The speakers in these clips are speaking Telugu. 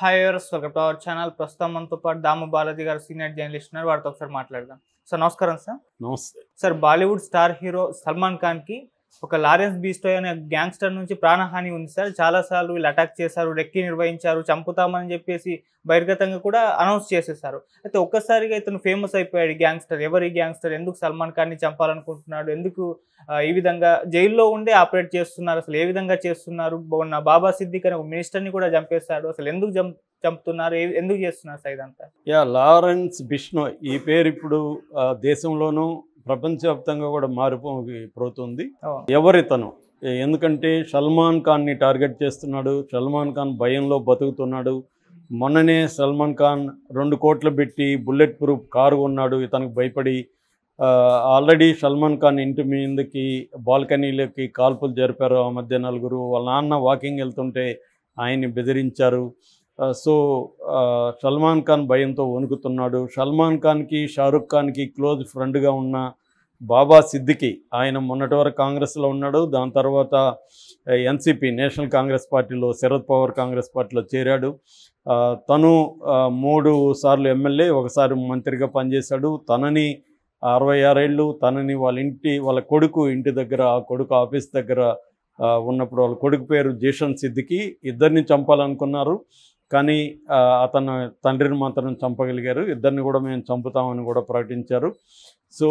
హైయర్స్ వెల్కమ్ టు అవర్ ఛానల్. ప్రస్తుతం మనతో పాటు దాము బాలాజీ గారు సీనియర్ జర్నలిస్ట్ ఉన్నారు. వారితో ఒకసారి మాట్లాడదాం. సార్ నమస్కారం. సార్ నమస్తే sir, Bollywood star hero Salman Khan కి ఒక లారెన్స్ బిష్నోయ్ అనే గ్యాంగ్స్టర్ నుంచి ప్రాణహాని ఉంది సార్. చాలాసార్లు వీళ్ళు అటాక్ చేశారు, రెక్కి నిర్వహించారు, చంపుతామని చెప్పేసి బహిర్గతంగా కూడా అనౌన్స్ చేసేసారు. అయితే ఒక్కసారిగా ఇతను ఫేమస్ అయిపోయాడు. గ్యాంగ్స్టర్ ఎవరు? ఈ గ్యాంగ్స్టర్ ఎందుకు సల్మాన్ ఖాన్ని చంపాలనుకుంటున్నాడు? ఎందుకు ఈ విధంగా జైల్లో ఉండే ఆపరేట్ చేస్తున్నారు? అసలు ఏ విధంగా చేస్తున్నారు? బాబా సిద్దిక్ అనే ఒక మినిస్టర్ని కూడా చంపేశాడు. అసలు ఎందుకు చంపుతున్నారు? ఎందుకు చేస్తున్నారు సార్ ఇదంతా? లారెన్స్ బిష్నోయ్ ఈ పేరు ఇప్పుడు దేశంలోనూ ప్రపంచవ్యాప్తంగా కూడా మారిపోతుంది. ఎవరితను? ఎందుకంటే సల్మాన్ ఖాన్ని టార్గెట్ చేస్తున్నాడు. సల్మాన్ ఖాన్ భయంలో బతుకుతున్నాడు. మొన్ననే సల్మాన్ ఖాన్ 2 కోట్లు పెట్టి బుల్లెట్ ప్రూఫ్ కారు కొన్నాడు ఇతనికి భయపడి. ఆల్రెడీ సల్మాన్ ఖాన్ ఇంటి మీదకి బాల్కనీలోకి కాల్పులు జరిపారు. ఆ మధ్య 4 వాళ్ళ నాన్న వాకింగ్ వెళ్తుంటే ఆయన్ని బెదిరించారు. సో సల్మాన్ ఖాన్ భయంతో వణుకుతున్నాడు. సల్మాన్ ఖాన్కి షారుఖ్ ఖాన్కి క్లోజ్ ఫ్రెండ్గా ఉన్న బాబా సిద్దికి, ఆయన మొన్నటి వరకు కాంగ్రెస్లో ఉన్నాడు. దాని తర్వాత ఎన్సిపి నేషనల్ కాంగ్రెస్ పార్టీలో, శరద్ పవార్ కాంగ్రెస్ పార్టీలో చేరాడు. తను 3 సార్లు ఎమ్మెల్యే, ఒకసారి మంత్రిగా పనిచేశాడు. తనని 66 ఏళ్ళు తనని వాళ్ళ కొడుకు ఇంటి దగ్గర, ఆ కొడుకు ఆఫీస్ దగ్గర ఉన్నప్పుడు వాళ్ళ కొడుకు పేరు జీషన్ సిద్దికి. ఇద్దరిని చంపాలనుకున్నారు, కానీ అతను తండ్రిని మాత్రం చంపగలిగారు. ఇద్దరిని కూడా మేము చంపుతామని కూడా ప్రకటించారు. సో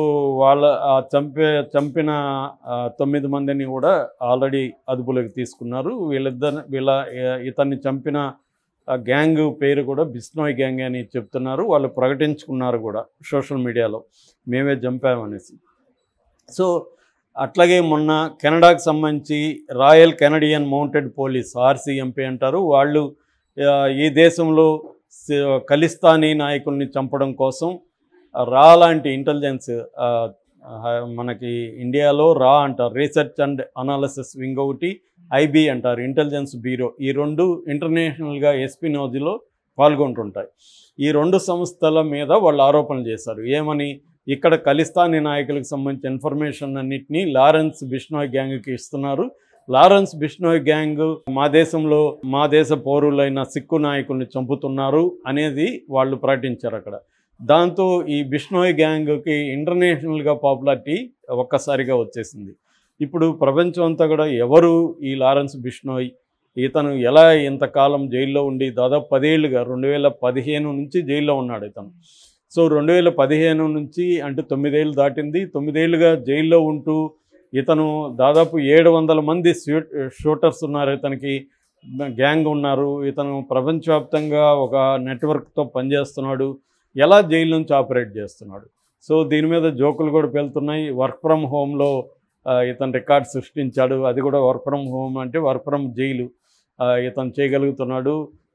చంపిన 9 మందిని కూడా ఆల్రెడీ అదుపులోకి తీసుకున్నారు. ఇతన్ని చంపిన గ్యాంగ్ పేరు కూడా బిష్నోయ్ గ్యాంగ్ అని చెప్తున్నారు. వాళ్ళు ప్రకటించుకున్నారు కూడా సోషల్ మీడియాలో, మేమే చంపామనేసి. సో అట్లాగే మొన్న కెనడాకు సంబంధించి royal Canadian mounted police, RCMP అంటారు, వాళ్ళు ఈ దేశంలో ఖలిస్తానీ నాయకుల్ని చంపడం కోసం రా లాంటి ఇంటెలిజెన్స్, మనకి ఇండియాలో రా అంటారు, రీసెర్చ్ అండ్ అనాలిసిస్ వింగ్ ఒకటి, ఐబీ అంటారు ఇంటెలిజెన్స్ బ్యూరో. ఈ 2 ఇంటర్నేషనల్గా ఎస్పినోజీలో పాల్గొంటుంటాయి. ఈ 2 సంస్థల మీద వాళ్ళు ఆరోపణలు చేశారు. ఏమని? ఇక్కడ ఖలిస్తానీ నాయకులకు సంబంధించిన ఇన్ఫర్మేషన్ అన్నింటినీ లారెన్స్ బిష్నోయ్ గ్యాంగ్కి ఇస్తున్నారు. లారెన్స్ బిష్నోయ్ గ్యాంగ్ మా దేశంలో మా దేశ పౌరులైన సిక్కు నాయకుల్ని చంపుతున్నారు అనేది వాళ్ళు ప్రకటించారు అక్కడ. దాంతో ఈ బిష్నోయ్ గ్యాంగ్కి ఇంటర్నేషనల్గా పాపులారిటీ ఒక్కసారిగా వచ్చేసింది. ఇప్పుడు ప్రపంచం అంతా కూడా ఎవరు ఈ లారెన్స్ బిష్నోయ్, ఇతను ఎలా ఇంతకాలం జైల్లో ఉండి దాదాపు 10 ఏళ్ళుగా 2015 నుంచి జైల్లో ఉన్నాడు ఇతను. సో 2015 నుంచి అంటే 9 ఏళ్ళు దాటింది. 9 ఏళ్ళుగా జైల్లో ఉంటూ ఇతను దాదాపు 700 మంది షూటర్స్ ఉన్నారు, ఇతనికి గ్యాంగ్ ఉన్నారు. ఇతను ప్రపంచవ్యాప్తంగా ఒక నెట్వర్క్తో పనిచేస్తున్నాడు. ఎలా జైలు నుంచి ఆపరేట్ చేస్తున్నాడు? సో దీని మీద జోకులు కూడా వెళ్తున్నాయి. వర్క్ ఫ్రమ్ హోమ్లో ఇతను రికార్డ్ సృష్టించాడు. అది కూడా వర్క్ ఫ్రమ్ హోమ్ అంటే వర్క్ ఫ్రమ్ జైలు ఇతను చేయగలుగుతున్నాడు.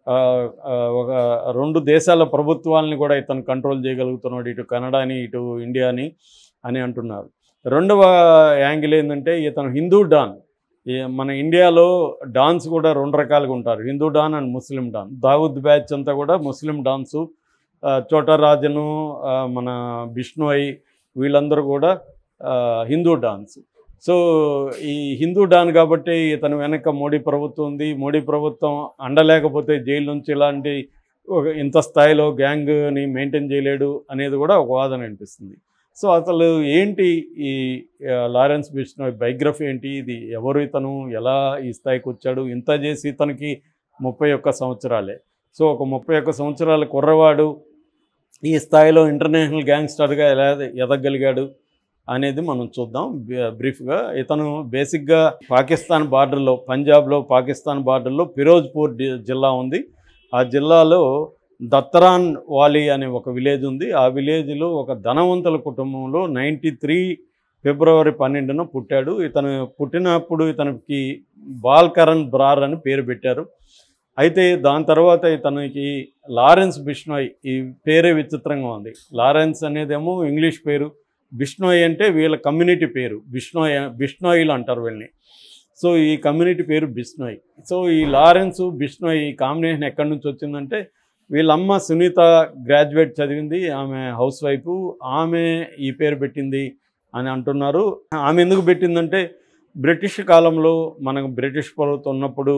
ఒక 2 దేశాల ప్రభుత్వాలని కూడా ఇతను కంట్రోల్ చేయగలుగుతున్నాడు, ఇటు కెనడాని ఇటు ఇండియాని అని అంటున్నారు. రెండవ యాంగిల్ ఏంటంటే ఇతను హిందూ డాన్. మన ఇండియాలో డాన్స్ కూడా 2 రకాలుగా ఉంటారు, Hindu don and Muslim don. Dawood batch అంతా కూడా ముస్లిం డాన్సు, చోటరాజను, మన బిష్నోయ్ వీళ్ళందరూ కూడా హిందూ డాన్స్. సో ఈ హిందూ డాన్ కాబట్టి ఇతను వెనక మోడీ ప్రభుత్వం ఉంది. మోడీ ప్రభుత్వం అండలేకపోతే జైలు నుంచి ఇలాంటి ఇంత స్థాయిలో గ్యాంగ్ని మెయింటైన్ చేయలేడు అనేది కూడా ఒక వాదన అనిపిస్తుంది. సో అసలు ఏంటి ఈ లారెన్స్ బిష్నోయ్ బయోగ్రఫీ ఏంటి? ఇది ఎవరు? ఇతను ఎలా ఈ స్థాయికి వచ్చాడు? ఇంత చేసి ఇతనికి 31 సంవత్సరాలే. సో ఒక 31 సంవత్సరాల కుర్రవాడు ఈ స్థాయిలో ఇంటర్నేషనల్ గ్యాంగ్స్టర్గా ఎలా ఎదగలిగాడు అనేది మనం చూద్దాం బ్రీఫ్గా. ఇతను బేసిక్గా పాకిస్తాన్ బార్డర్లో, పంజాబ్లో పాకిస్తాన్ బార్డర్లో ఫిరోజ్పూర్ జిల్లా ఉంది. ఆ జిల్లాలో దత్తరాన్ వాలీ అనే ఒక విలేజ్ ఉంది. ఆ విలేజ్లో ఒక ధనవంతుల కుటుంబంలో 93 ఫిబ్రవరి 12న పుట్టాడు. ఇతను పుట్టినప్పుడు ఇతనికి బాల్కరణ్ బ్రార్ అని పేరు పెట్టారు. అయితే దాని తర్వాత ఇతనికి లారెన్స్ బిష్నోయ్, ఈ పేరే విచిత్రంగా ఉంది. లారెన్స్ అనేదేమో ఇంగ్లీష్ పేరు, బిష్నోయ్ అంటే వీళ్ళ కమ్యూనిటీ పేరు. బిష్నోయిలు అంటారు వీళ్ళని. సో ఈ కమ్యూనిటీ పేరు బిష్నోయ్. సో ఈ లారెన్స్ బిష్నోయ్ ఈ కాంబినేషన్ ఎక్కడి నుంచి వచ్చిందంటే, వీళ్ళమ్మ సునీత గ్రాడ్యుయేట్ చదివింది, ఆమె హౌస్ వైఫ్, ఆమె ఈ పేరు పెట్టింది అని అంటున్నారు. ఆమె ఎందుకు పెట్టిందంటే, బ్రిటిష్ కాలంలో మనకు బ్రిటిష్ ప్రభుత్వం ఉన్నప్పుడు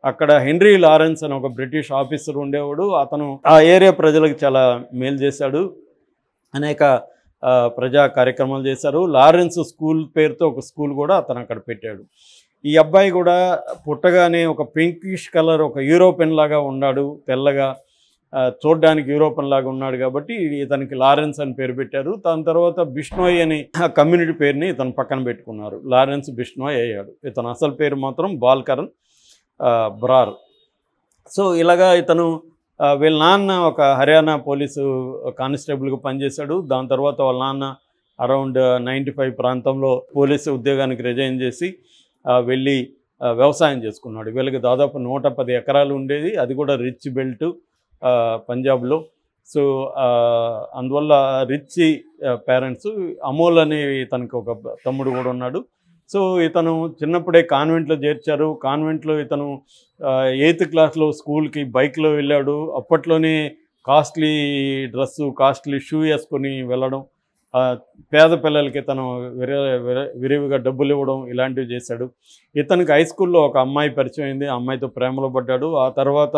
అక్కడ హెన్రీ లారెన్స్ అని ఒక బ్రిటిష్ ఆఫీసర్ ఉండేవాడు. అతను ఆ ఏరియా ప్రజలకు చాలా మేలు చేశాడు, అనేక ప్రజా కార్యక్రమాలు చేశారు. లారెన్స్ స్కూల్ పేరుతో ఒక స్కూల్ కూడా అతను అక్కడ పెట్టాడు. ఈ అబ్బాయి కూడా పుట్టగానే ఒక పింకిష్ కలర్, ఒక యూరోపియన్ లాగా ఉన్నాడు, తెల్లగా చూడడానికి యూరోపియన్ లాగా ఉన్నాడు కాబట్టి ఇతనికి లారెన్స్ అని పేరు పెట్టారు. దాని తర్వాత బిష్నోయ్ అని కమ్యూనిటీ పేరుని ఇతను పక్కన పెట్టుకున్నారు. లారెన్స్ బిష్నోయ్ అయ్యాడు. ఇతను అసలు పేరు మాత్రం బాల్కరన్ బ్రార్. సో ఇలాగా ఇతను వీళ్ళ నాన్న ఒక హర్యానా పోలీసు కానిస్టేబుల్గా పనిచేశాడు. దాని తర్వాత వాళ్ళ నాన్న అరౌండ్ 95 ప్రాంతంలో పోలీసు ఉద్యోగానికి రిజైన్ చేసి వెళ్ళి వ్యవసాయం చేసుకున్నాడు. వీళ్ళకి దాదాపు 110 ఎకరాలు ఉండేది, అది కూడా రిచ్ బెల్ట్ పంజాబ్లో. సో అందువల్ల రిచ్ పేరెంట్స్. అమోల్ అనే ఇతనికి ఒక తమ్ముడు కూడా ఉన్నాడు. సో ఇతను చిన్నప్పుడే కాన్వెంట్లో చేర్చారు. కాన్వెంట్లో ఇతను 8th క్లాస్లో స్కూల్కి బైక్లో వెళ్ళాడు. అప్పట్లోనే కాస్ట్లీ డ్రెస్సు, కాస్ట్లీ షూ వేసుకొని వెళ్ళడం, పేద పిల్లలకి ఇతను విరివిగా డబ్బులు ఇవ్వడం, ఇలాంటివి చేశాడు. ఇతనికి హై స్కూల్లో ఒక అమ్మాయి పరిచయం అయింది. ఆ అమ్మాయితో ప్రేమలో పడ్డాడు. ఆ తర్వాత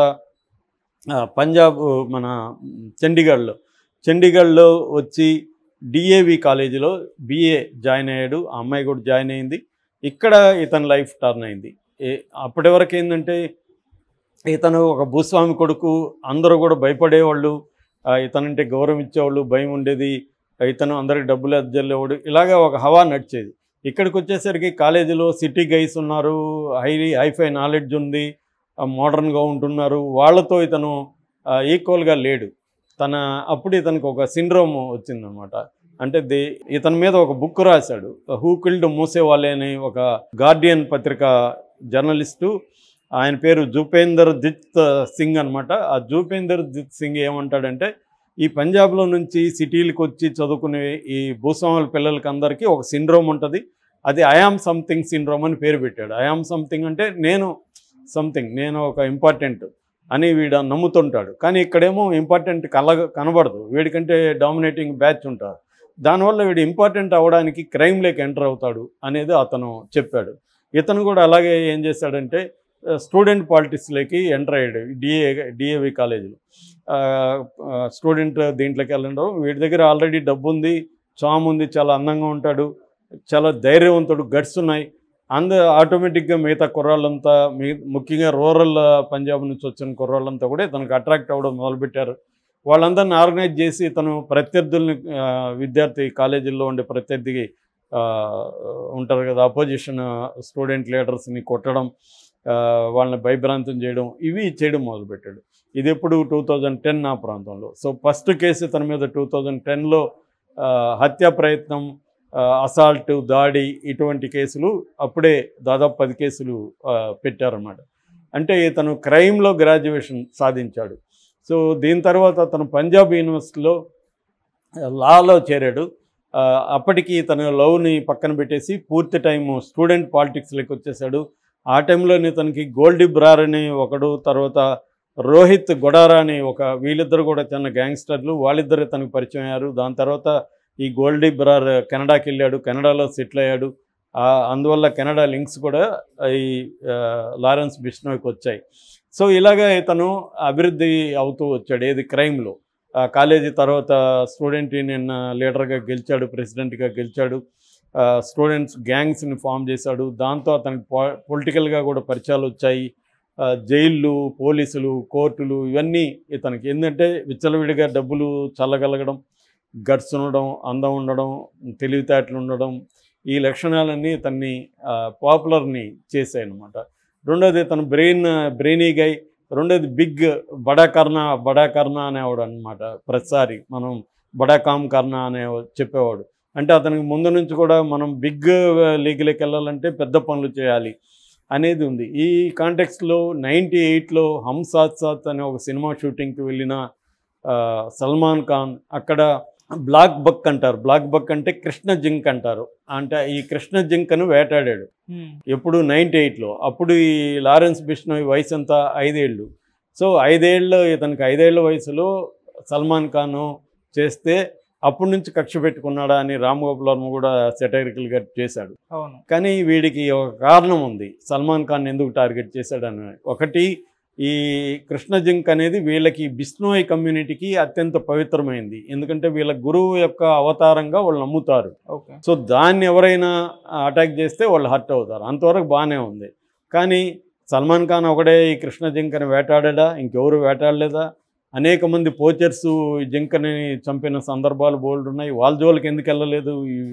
పంజాబ్ మన చండీగఢ్లో వచ్చి డిఏవి కాలేజీలో BA జాయిన్ అయ్యాడు. ఆ అమ్మాయి కూడా జాయిన్ అయింది. ఇక్కడ ఇతని లైఫ్ టర్న్ అయింది. అప్పటి వరకు ఏంటంటే ఇతను ఒక భూస్వామి కొడుకు, అందరూ కూడా భయపడేవాళ్ళు, ఇతనంటే గౌరవం ఇచ్చేవాళ్ళు, భయం ఉండేది. ఇతను అందరికి డబ్బులు అద్దెల్లేవాడు. ఇలాగా ఒక హవా నడిచేది. ఇక్కడికి వచ్చేసరికి కాలేజీలో సిటీ గైస్ ఉన్నారు, హైఫై నాలెడ్జ్ ఉంది, మోడర్న్గా ఉంటున్నారు. వాళ్ళతో ఇతను ఈక్వల్గా లేడు. అప్పుడు ఇతనికి ఒక సిండ్రోమ్ వచ్చిందనమాట. అంటే ఇతని మీద ఒక బుక్ రాశాడు, హూ కిల్డ్ మూసేవాలే అనే ఒక గార్డియన్ పత్రిక జర్నలిస్టు. ఆయన పేరు జూపేందర్ జిత్ సింగ్ అనమాట. ఆ జూపేందర్ జిత్ సింగ్ ఏమంటాడంటే, ఈ పంజాబ్లో నుంచి సిటీలకు వచ్చి చదువుకునే ఈ భూస్వాముల పిల్లలకి అందరికీ ఒక సిండ్రోమ్ ఉంటుంది. అది ఐఆమ్ సంథింగ్ సిండ్రోమ్ అని పేరు పెట్టాడు. ఐఆమ్ సంథింగ్ అంటే నేను సంథింగ్, నేను ఒక ఇంపార్టెంట్ అని వీడు నమ్ముతుంటాడు. కానీ ఇక్కడేమో ఇంపార్టెంట్ కనబడదు. వీడికంటే డామినేటింగ్ బ్యాచ్ ఉంటారు. దానివల్ల వీడు ఇంపార్టెంట్ అవ్వడానికి క్రైమ్లోకి ఎంటర్ అవుతాడు అనేది అతను చెప్పాడు. ఇతను కూడా అలాగే ఏం చేశాడంటే స్టూడెంట్ పాలిటిక్స్లోకి ఎంటర్ అయ్యాడు. డిఏవి కాలేజీలో స్టూడెంట్ దీంట్లోకి వెళ్ళడం. వీడి దగ్గర ఆల్రెడీ డబ్బు ఉంది, చామ్ ఉంది, చాలా అందంగా ఉంటాడు, చాలా ధైర్యవంతుడు, గట్స్ ఉన్నాయి. ఆటోమేటిక్గా మిగతా కుర్రాళ్ళంతా, ముఖ్యంగా రూరల్ పంజాబ్ నుంచి వచ్చిన కుర్రాళ్ళంతా కూడా ఇతనికి అట్రాక్ట్ అవ్వడం మొదలుపెట్టారు. వాళ్ళందరినీ ఆర్గనైజ్ చేసి ఇతను ప్రత్యర్థుల్ని, విద్యార్థి కాలేజీల్లో ఉండే ప్రత్యర్థికి ఉంటారు కదా, అపోజిషన్ స్టూడెంట్ లీడర్స్ని కొట్టడం, వాళ్ళని భయభ్రాంతం చేయడం, ఇవి చేయడం మొదలుపెట్టాడు. ఇది ఎప్పుడు 2010 ఆ ప్రాంతంలో. సో ఫస్ట్ కేసు ఇతని మీద 2010లో హత్యా ప్రయత్నం, అసాల్ట్, దాడి, ఇటువంటి కేసులు అప్పుడే దాదాపు 10 కేసులు పెట్టారన్నమాట. అంటే ఇతను క్రైమ్లో గ్రాడ్యుయేషన్ సాధించాడు. సో దీని తర్వాత అతను పంజాబ్ యూనివర్సిటీలో లాలో చేరాడు. అప్పటికి ఇతను లవ్ని పక్కన పెట్టేసి పూర్తి టైము స్టూడెంట్ పాలిటిక్స్లోకి వచ్చేసాడు. ఆ టైంలోనే ఇతనికి గోల్డీ బ్రార్ అని ఒకడు, తర్వాత రోహిత్ గొడారా అని వీళ్ళిద్దరు కూడా చిన్న గ్యాంగ్స్టర్లు, వాళ్ళిద్దరు ఇతనికి పరిచయం అయ్యారు. దాని తర్వాత ఈ గోల్డీ బ్రార్ కెనడాకి వెళ్ళాడు, కెనడాలో సెటిల్ అయ్యాడు. అందువల్ల కెనడా లింక్స్ కూడా ఈ లారెన్స్ బిష్నోయ్కి వచ్చాయి. సో ఇలాగా ఇతను అభివృద్ధి అవుతూ వచ్చాడు. ఏది క్రైమ్లో. కాలేజీ తర్వాత స్టూడెంట్ యూనియన్ లీడర్గా గెలిచాడు, ప్రెసిడెంట్గా గెలిచాడు. స్టూడెంట్స్ గ్యాంగ్స్ని ఫామ్ చేశాడు. దాంతో అతనికి పొలిటికల్గా కూడా పరిచయాలు వచ్చాయి. జైళ్ళు, పోలీసులు, కోర్టులు, ఇవన్నీ ఇతనికి ఏంటంటే విచ్చలవిడిగా డబ్బులు చల్లగలగడం, గట్స్ ఉండడం, అందం ఉండడం, తెలివితేటలు ఉండడం, ఈ లక్షణాలన్నీ ఇతన్ని పాపులర్ని చేశాయి అన్నమాట. రెండోది ఇతను బ్రెయినీ గై. రెండోది బిగ్ బడా కర్ణ అనేవాడు అనమాట. ప్రతిసారి మనం బడా కామ్ కర్ణ అనే చెప్పేవాడు. అంటే అతనికి ముందు నుంచి కూడా మనం బిగ్ లీగ్లోకి వెళ్ళాలంటే పెద్ద పనులు చేయాలి అనేది ఉంది. ఈ కాంటెక్స్ట్లో 98లో హమ్ సాత్ సాత్ అనే ఒక సినిమా షూటింగ్కి వెళ్ళిన సల్మాన్ ఖాన్ అక్కడ బ్లాక్ బక్ అంటారు. బ్లాక్ బక్ అంటే కృష్ణ జింక్ అంటారు. అంటే ఈ కృష్ణ జింకను వేటాడాడు. ఎప్పుడు 98లో. అప్పుడు ఈ లారెన్స్ బిష్నోయ్ వయసు ఎంత? 5 ఏళ్ళు. సో 5 ఏళ్ళు, ఇతనికి 5 ఏళ్ల వయసులో సల్మాన్ ఖాన్ చేస్తే అప్పటి నుంచి కక్ష పెట్టుకున్నాడా అని రామ్ గోపాల్ వర్మ కూడా సెటైరికల్గా చేశాడు. అవును. కానీ వీడికి ఒక కారణం ఉంది సల్మాన్ ఖాన్ ఎందుకు టార్గెట్ చేశాడని. ఒకటి, ఈ కృష్ణ జింక్ అనేది వీళ్ళకి బిష్నోయ్ కమ్యూనిటీకి అత్యంత పవిత్రమైంది. ఎందుకంటే వీళ్ళ గురువు యొక్క అవతారంగా వాళ్ళు నమ్ముతారు. ఓకే. సో దాన్ని ఎవరైనా అటాక్ చేస్తే వాళ్ళు హర్ట్ అవుతారు. అంతవరకు బాగానే ఉంది. కానీ సల్మాన్ ఖాన్ ఒకడే ఈ కృష్ణ జింకని వేటాడా, ఇంకెవరు వేటాడలేదా? అనేక మంది పోచర్స్ ఈ జింకని చంపిన సందర్భాలు బోల్డ్ ఉన్నాయి. వాళ్ళ జోలికి ఎందుకు వెళ్ళలేదు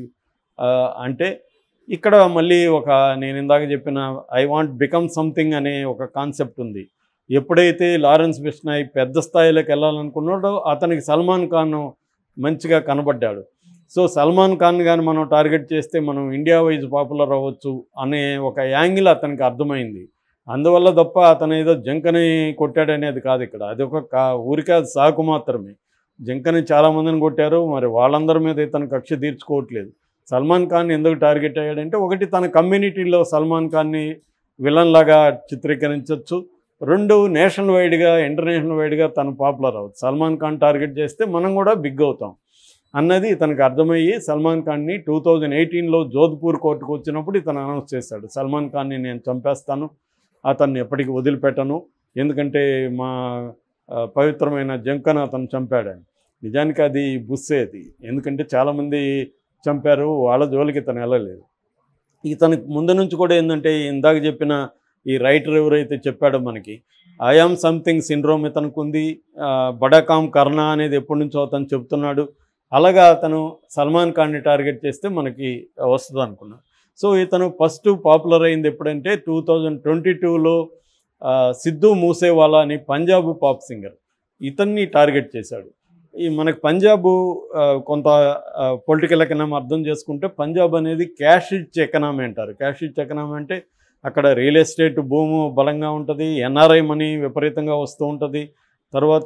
అంటే ఇక్కడ మళ్ళీ నేను ఇందాక చెప్పిన ఐ వాంట్ బికమ్ సంథింగ్ అనే ఒక కాన్సెప్ట్ ఉంది. ఎప్పుడైతే లారెన్స్ బిష్నాయ్ పెద్ద స్థాయిలోకి వెళ్ళాలనుకున్నాడో అతనికి సల్మాన్ ఖాన్ మంచిగా కనబడ్డాడు. సో సల్మాన్ ఖాన్ కానీ మనం టార్గెట్ చేస్తే మనం ఇండియా వైజ్ పాపులర్ అవ్వచ్చు అనే ఒక యాంగిల్ అతనికి అర్థమైంది. అందువల్ల తప్ప అతను ఏదో జింకని కొట్టాడనేది కాదు ఇక్కడ. అది ఊరికే అది సాకు మాత్రమే. జింకని చాలామందిని కొట్టారు, మరి వాళ్ళందరి మీద ఇతను కక్ష తీర్చుకోవట్లేదు. సల్మాన్ ఖాన్ ఎందుకు టార్గెట్ అయ్యాడంటే, ఒకటి తన కమ్యూనిటీలో సల్మాన్ ఖాన్ని విలన్ లాగా చిత్రీకరించవచ్చు. రెండు, నేషనల్ వైడ్గా ఇంటర్నేషనల్ వైడ్గా తను పాపులర్ అవ్వచ్చు. సల్మాన్ ఖాన్ టార్గెట్ చేస్తే మనం కూడా బిగ్ అవుతాం అన్నది ఇతనికి అర్థమయ్యి సల్మాన్ ఖాన్ని 2018లో జోధ్పూర్ కోర్టుకు వచ్చినప్పుడు ఇతను అనౌన్స్ చేశాడు, సల్మాన్ ఖాన్ని నేను చంపేస్తాను, అతన్ని ఎప్పటికీ వదిలిపెట్టను, ఎందుకంటే మా పవిత్రమైన జింకను అతను చంపాడని. నిజానికి అది బుస్సేది, ఎందుకంటే చాలామంది చంపారు, వాళ్ళ జోలికి ఇతను వెళ్ళలేదు. ఇతనికి ముందు నుంచి కూడా ఏంటంటే ఇందాక చెప్పిన ఈ రైటర్ ఎవరైతే చెప్పాడో మనకి ఐ యామ్ సంథింగ్ సిండ్రోమ్ ఇతనికి ఉంది. బడాకామ్ కర్ణ అనేది ఎప్పటి నుంచో అతను చెప్తున్నాడు. అలాగా అతను సల్మాన్ ఖాన్ని టార్గెట్ చేస్తే మనకి వస్తుంది అనుకున్నాడు. సో ఇతను ఫస్ట్ పాపులర్ అయింది ఎప్పుడంటే 2022లో సిద్ధు మూసేవాలా అని పంజాబ్ పాప్ సింగర్, ఇతన్ని టార్గెట్ చేశాడు. ఈ మనకి పంజాబ్ కొంత పొలిటికల్ ఎకనామీ అర్థం చేసుకుంటే పంజాబ్ అనేది క్యాష్ రిచ్ ఎకనామీ అంటారు. క్యాష్ రిచ్ ఎకనామీ అంటే అక్కడ రియల్ ఎస్టేట్ భూము బలంగా ఉంటుంది, ఎన్ఆర్ఐ మనీ విపరీతంగా వస్తూ ఉంటుంది. తర్వాత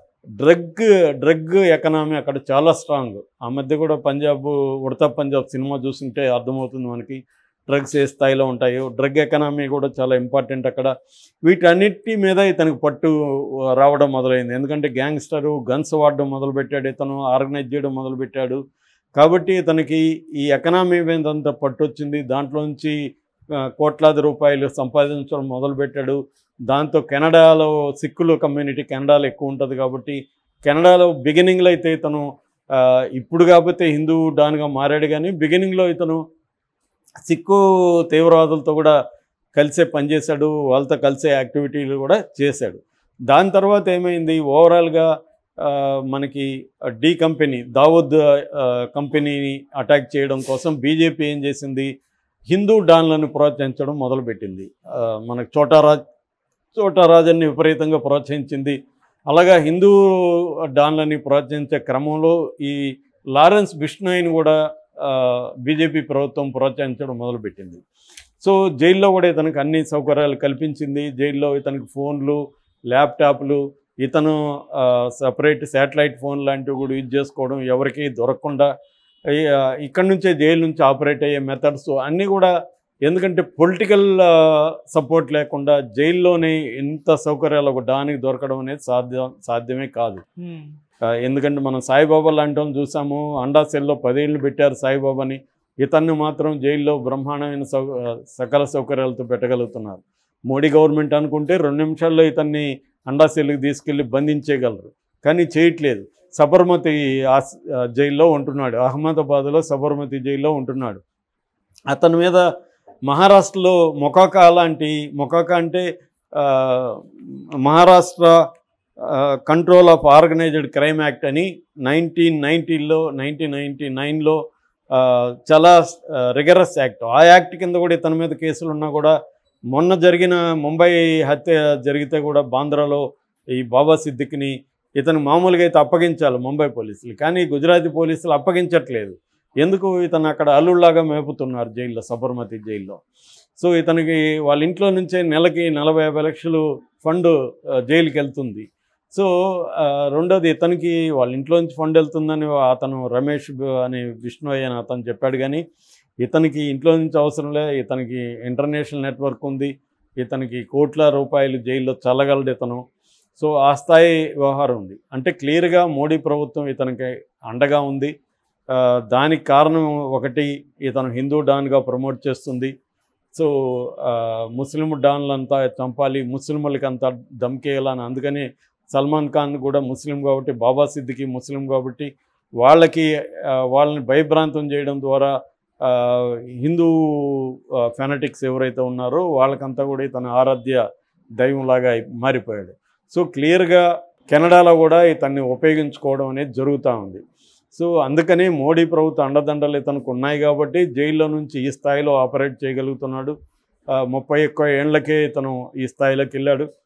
డ్రగ్ ఎకనామీ అక్కడ చాలా స్ట్రాంగ్. ఆ మధ్య కూడా ఉడతా పంజాబ్ సినిమా చూస్తుంటే అర్థమవుతుంది మనకి డ్రగ్స్ ఏ స్థాయిలో ఉంటాయో. డ్రగ్ ఎకనామీ కూడా చాలా ఇంపార్టెంట్ అక్కడ. వీటన్నిటి మీద ఇతనికి పట్టు రావడం మొదలైంది. ఎందుకంటే గ్యాంగ్స్టరు గన్స్ వాడడం మొదలుపెట్టాడు, ఇతను ఆర్గనైజ్ చేయడం మొదలుపెట్టాడు. కాబట్టి ఇతనికి ఈ ఎకనామీ మీద అంత పట్టు వచ్చింది. దాంట్లోంచి కోట్లాది రూపాయలు సంపాదించడం మొదలుపెట్టాడు. దాంతో కెనడాలో సిక్కుల కమ్యూనిటీ కెనడాలో ఎక్కువ ఉంటుంది కాబట్టి కెనడాలో బిగినింగ్లో అయితే ఇతను ఇప్పుడు కాకపోతే హిందూ డాన్గా మారాడు, కానీ బిగినింగ్లో ఇతను సిక్కు తీవ్రవాదులతో కూడా కలిసే పనిచేశాడు, వాళ్ళతో కలిసే యాక్టివిటీలు కూడా చేశాడు. దాని తర్వాత ఏమైంది, ఓవరాల్గా మనకి డి కంపెనీ దావూద్ కంపెనీని అటాక్ చేయడం కోసం బీజేపీ ఏం చేసింది, హిందూ డాన్లను ప్రోత్సహించడం మొదలుపెట్టింది. మనకు చోటారాజన్ని విపరీతంగా ప్రోత్సహించింది. అలాగా హిందూ డాన్లని ప్రోత్సహించే క్రమంలో ఈ లారెన్స్ బిష్నోయ్ని కూడా బీజేపీ ప్రభుత్వం ప్రోత్సహించడం మొదలుపెట్టింది. సో జైల్లో కూడా ఇతనికి అన్ని సౌకర్యాలు కల్పించింది. జైల్లో ఇతనికి ఫోన్లు, ల్యాప్టాప్లు, ఇతను సపరేట్ శాటిలైట్ ఫోన్ లాంటివి కూడా యూజ్ చేసుకోవడం, ఎవరికి దొరకకుండా ఇక్కడ నుంచే జైలు నుంచి ఆపరేట్ అయ్యే మెథడ్స్ అన్నీ కూడా. ఎందుకంటే పొలిటికల్ సపోర్ట్ లేకుండా జైల్లోనే ఇంత సౌకర్యాలు ఒక డానికి దొరకడం అనేది సాధ్యమే కాదు. ఎందుకంటే మనం సాయిబాబా లాంటి వాళ్ళని చూసాము, అండా సెల్లో 10 ఏళ్ళు పెట్టారు సాయిబాబాని, ఇతన్ని మాత్రం జైల్లో బ్రహ్మాండమైన సకల సౌకర్యాలతో పెట్టగలుగుతున్నారు. మోడీ గవర్నమెంట్ అనుకుంటే 2 నిమిషాల్లో ఇతన్ని అండా సెల్కి తీసుకెళ్ళి బంధించేయగలరు, కానీ చేయట్లేదు. సబర్మతి జైల్లో ఉంటున్నాడు, అహ్మదాబాద్లో సబర్మతి జైల్లో ఉంటున్నాడు. అతని మీద మహారాష్ట్రలో మొకాకా అంటే Maharashtra control of organised crime act అని 1999లో చాలా రిగరస్ యాక్ట్. ఆ యాక్ట్ కింద కూడా ఇతని మీద కేసులు ఉన్నా కూడా, మొన్న జరిగిన ముంబై హత్య జరిగితే కూడా బాంద్రాలో ఈ బాబా సిద్దిక్ని ఇతను మామూలుగా అయితే అప్పగించాలి ముంబై పోలీసులు, కానీ గుజరాతీ పోలీసులు అప్పగించట్లేదు. ఎందుకు, ఇతను అక్కడ అల్లుళ్లాగా మేపుతున్నారు జైల్లో, సబర్మతి జైల్లో. సో ఇతనికి వాళ్ళ ఇంట్లో నుంచే నెలకి 40-50 లక్షలు ఫండ్ జైలుకి వెళ్తుంది. సో రెండోది, ఇతనికి వాళ్ళ ఇంట్లో నుంచి ఫండ్ వెళ్తుందని అతను రమేష్ అని బిష్నోయ్ అని అతను చెప్పాడు, కానీ ఇతనికి ఇంట్లో నుంచి అవసరం లే, ఇతనికి ఇంటర్నేషనల్ నెట్వర్క్ ఉంది, ఇతనికి కోట్ల రూపాయలు జైల్లో చల్లగలడు ఇతను. సో ఆ స్థాయి వ్యవహారం ఉంది. అంటే క్లియర్గా మోడీ ప్రభుత్వం ఇతనికి అండగా ఉంది. దానికి కారణం ఒకటి, ఇతను హిందూ డాన్గా ప్రమోట్ చేస్తుంది. సో ముస్లిం డాన్లంతా చంపాలి, ముస్లింలకి అంతా దమ్కేయాలని. అందుకని సల్మాన్ ఖాన్ కూడా ముస్లిం కాబట్టి, బాబా సిద్దికి ముస్లిం కాబట్టి వాళ్ళని భయభ్రాంతం చేయడం ద్వారా హిందూ ఫెనటిక్స్ ఎవరైతే ఉన్నారో వాళ్ళకంతా కూడా ఇతను ఆరాధ్య దైవంలాగా మారిపోయాడు. సో క్లియర్గా కెనడాలో కూడా ఇతన్ని ఉపయోగించుకోవడం అనేది జరుగుతూ ఉంది. సో అందుకని మోడీ ప్రభుత్వ అండదండలు ఇతనికి ఉన్నాయి కాబట్టి జైల్లో నుంచి ఈ స్థాయిలో ఆపరేట్ చేయగలుగుతున్నాడు. 31 ఏళ్లకే ఇతను ఈ స్థాయిలోకి వెళ్ళాడు.